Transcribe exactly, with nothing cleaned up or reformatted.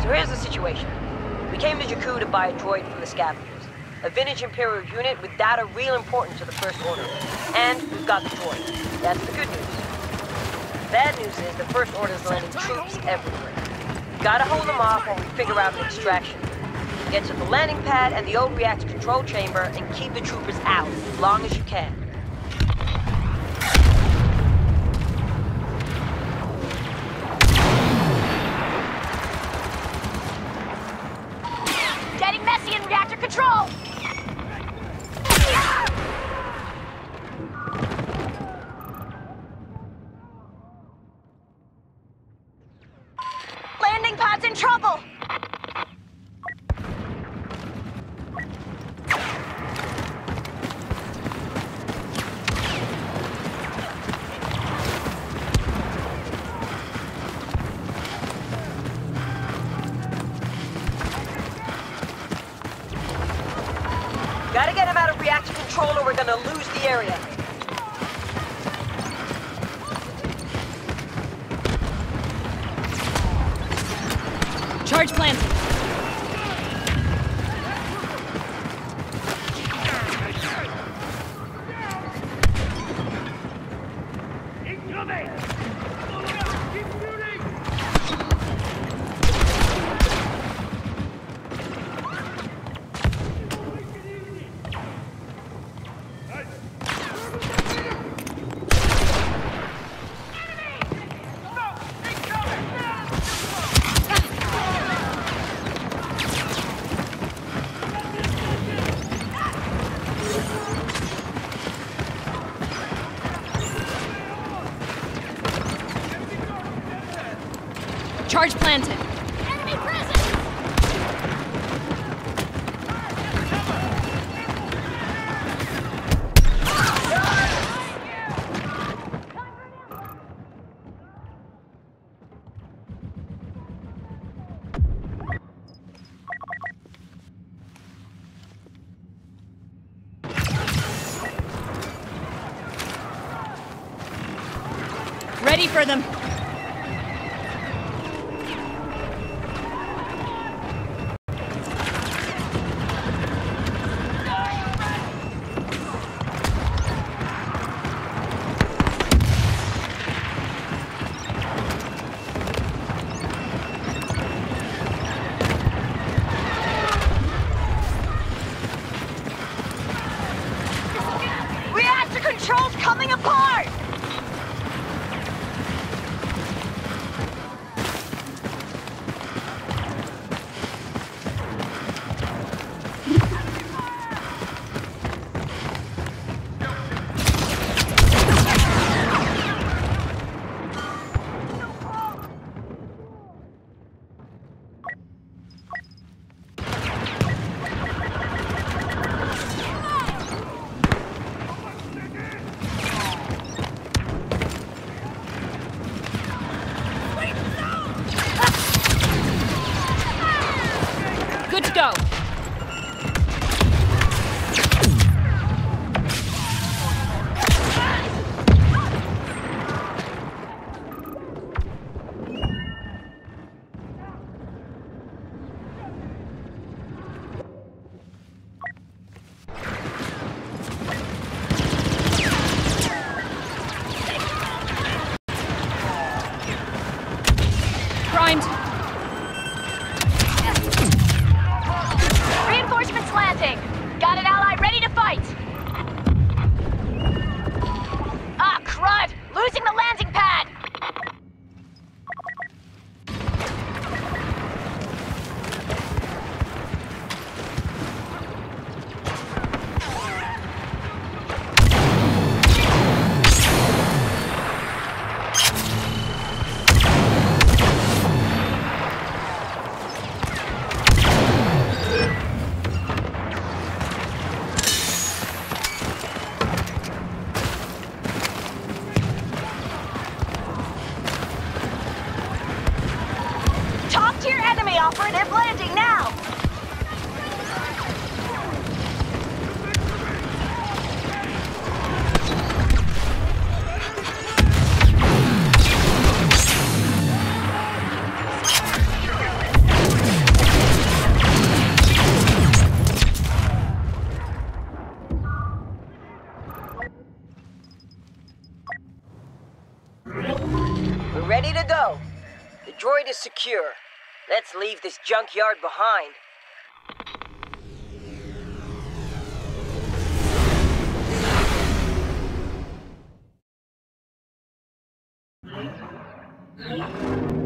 So here's the situation. We came to Jakku to buy a droid from the scavengers. A vintage Imperial unit with data real important to the First Order. And we've got the droid. That's the good news. Bad news is the First Order's landing troops everywhere. Gotta hold them off while we figure out an extraction. Get to the landing pad and the old reactor control chamber and keep the troopers out as long as you can. Getting messy in reactor control! Landing pad's in trouble! Gotta get him out of reactor control or we're gonna lose the area. Charge planted. Charge planted. Enemy presence! Ready for them. Reactor control's coming apart! Good to go. Primed. Reinforcements landing! Got an ally ready to fight! Ah, crud! Losing the landing pad! Top-tier enemy operative landing now! We're ready to go. The droid is secure. Let's leave this junkyard behind. Thank you.